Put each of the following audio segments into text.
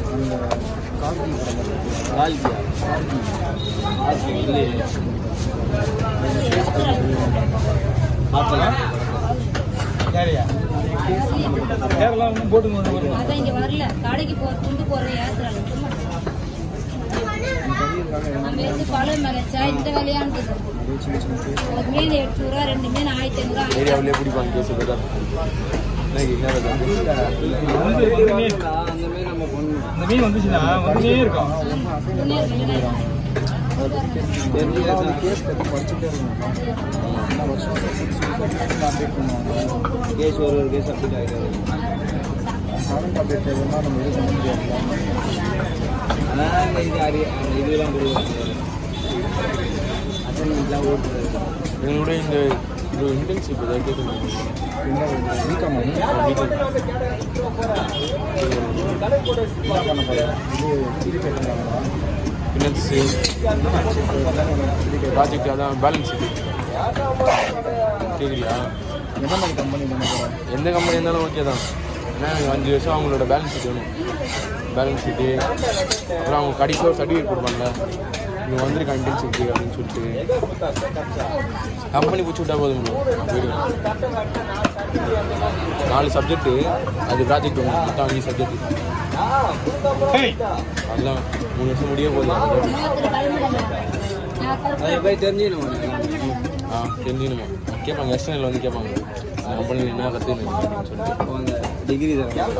Project அதான் balance கேட்குறியா? எந்த company இருந்தாலும் ஓகே தான். ஏன்னா எனக்கு 5 வருஷம் அவங்களோட பேலன்ஸ் ஷீட் வேணும். பேலன்ஸ் ஷீட்டு அப்புறம் அவங்க கடைசியாக ஒரு சர்டிஃபிகேட் கொடுப்பாங்க, இங்கே வந்திருக்க இன்டென்சிட்டி அப்படின்னு சொல்லிட்டு. கம்பெனி பிடிச்சி விட்டா போதும், போயிடுவேன். 4 சப்ஜெக்ட்டு, அது ப்ராஜெக்ட் ஒன்று மொத்தம் 5 சப்ஜெக்ட். அதெல்லாம் 3 வருஷம் முடிய போகுது. தெரிஞ்சுக்கணுமா? கேட்பாங்க, எக்ஸ்டர்னல் வந்து கேட்பாங்க கம்பெனியில் என்ன கற்றுக்கணும் அப்படின்னு சொல்லிட்டு. டிகிரி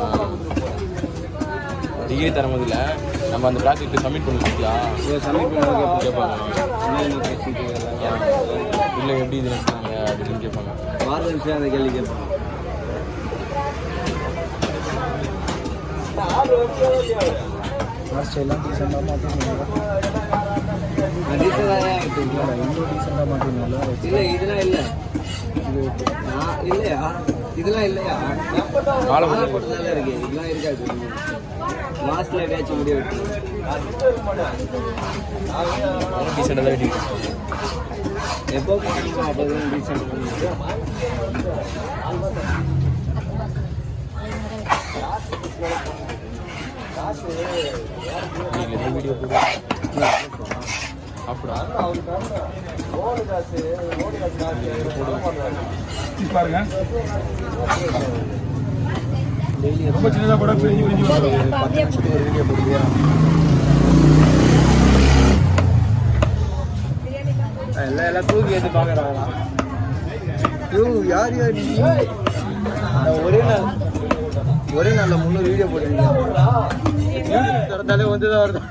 தரும் இல்லை, நம்ம அந்த ப்ராஜெக்ட் சப்மிட் பண்ணிருக்கியா? சப்மிட் பண்ண கேட்பாங்க. இல்லை எப்படி இது நடத்துனாங்க அப்படின்னு கேட்பாங்க. அந்த கேள்வி கேட்பாங்க. எல்லாம் டீசெண்டாக மாற்றிருந்தீங்களா? இல்லை இதெல்லாம் இல்லை, இல்லையா? இதெல்லாம் இல்லையா? போட்டதால இருக்கு, இதெல்லாம் இருக்காது. லாஸ்ட்ல எப்பயாச்சும் முடிய விட்டு டீசெண்டாக தான் வெட்டி எப்போ போட்டோமோ அப்போ தான் டீசெண்ட் பண்ணிட்டு. வீடியோ பாருங்க, ரொம்ப சின்னதாக கூட பிரிஞ்சு பிரிஞ்சு 10 நிமிஷத்துக்கு ஒரு வீடியோ போடுவியா? எல்லாம் தூக்கி எடுத்து பார்க்குறாங்களா? யார் யார் ஒரே நாளில் 300 வீடியோ போட்டுருக்கீங்க. திறந்தாலே வந்துதான் வருது.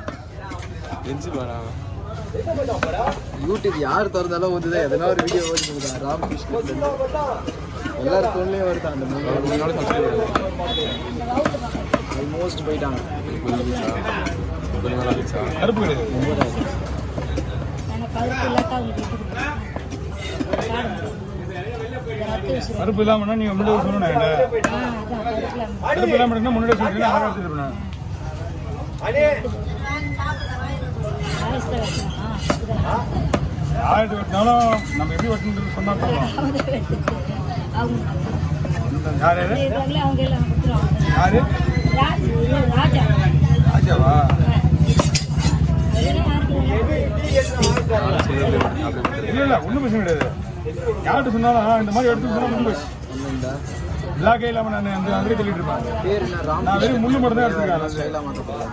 யூடியூப் யார் திறந்தாலும் வந்துதான் எதனா ஒரு வீடியோ வருது. ராமகிருஷ்ணன் எல்லாரும் தோல்லையும் வருது. அந்த ஆல்மோஸ்ட் போயிட்டாங்க. கருப்பு கிடையாது, 9,000. கருப்பு இல்லாம நீங்க முன்னாடி சொல்லணும். கருப்பு இல்லாம முன்னாடி சொல்றீங்க. ஆயிரத்தி வெட்டினாலும் நம்ம எப்படி வெட்டுன்னு சொன்னா போதும். யாரு யாரு? ராஜாவா? இல்ல இல்ல, ஒன்றும் பிரச்சனை கிடையாது. யார்கிட்ட சொன்னாலும் இந்த மாதிரி எடுத்து சொன்னா ஒன்றும் பிளாக்கே இல்லாம நான் அந்த அங்கே சொல்லிட்டு இருப்பேன். நான் வெறும் முள்ளு மட்டும் தான் எடுத்துருக்கேன்.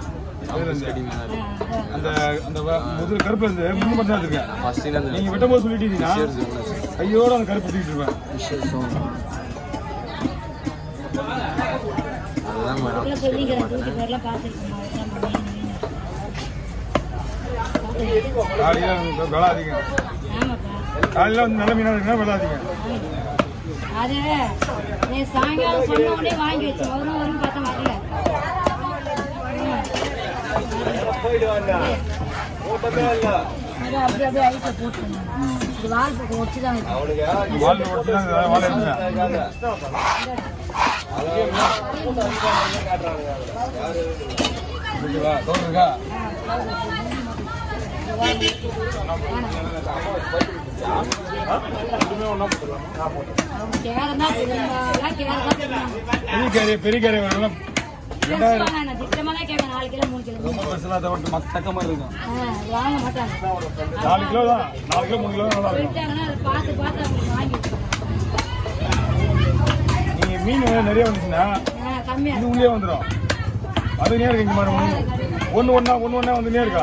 அந்த அந்த முதல் கருப்பு இருந்து முள்ளு மட்டும் தான் எடுத்துருக்கேன். நீங்க வெட்டும் போது சொல்லிட்டீங்கன்னா கையோட அந்த கருப்பு எடுத்துக்கிட்டு இருப்பேன். காலையில வந்து நல்ல மீனா இருக்குன்னா விளாதிங்க. அது நீ சாயங்காலம் சொன்ன உடனே வாங்கி வச்சு அவரும் வரும் பார்த்தா வரல. அப்படி அப்படியே ஐட்ட போட்டு இது வால் பக்கம் ஒடிச்சுதான் பெரிய கேரை வரலாம். பேசுவாங்க, நான் திட்டமா தான் கேட்பேன். 4 கிலோ 3 கிலோ ரொம்ப பெருசுலாம் அதை விட்டு மத்த மாதிரி இருக்கும். வாங்க மாட்டாங்க. 4 கிலோ தான், 4 கிலோ 3 கிலோ நல்லா இருக்கும். போயிட்டாங்கன்னா அதை பார்த்து அவங்களுக்கு வாங்கி நீங்க மீன் நிறைய வந்துச்சுன்னா கம்மியா இது உள்ளே வந்துடும். வந்துனே இருக்கு இங்க மாதிரி ஒன்று ஒன்றா வந்துனே இருக்கா.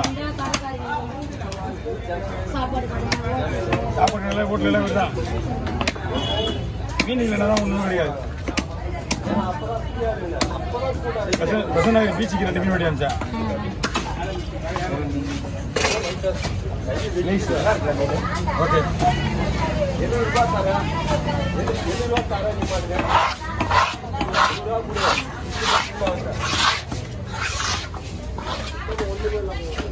சாப்பாடு நல்லா ஹோட்டல் எல்லாம் வருதான். மீன் இல்லைன்னா தான் ஒன்றும் கிடையாது. பெசநகர் பீச்சுக்கு 2 மீன் வெடி அனுப்பிச்சா. ஓகே. $100